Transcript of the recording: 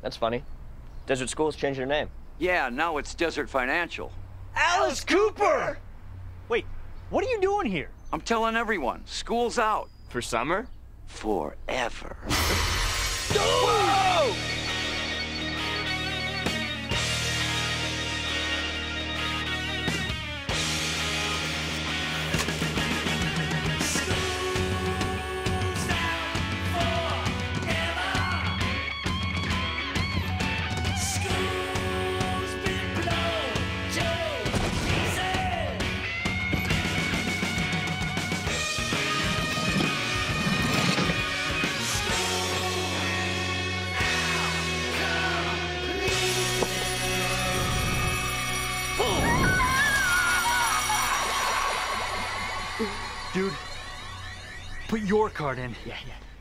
That's funny. Desert School's changed their name. Yeah, now it's Desert Financial. Alice Cooper! Wait, what are you doing here? I'm telling everyone, school's out. For summer? Forever. Whoa! Dude, put your card in. Yeah.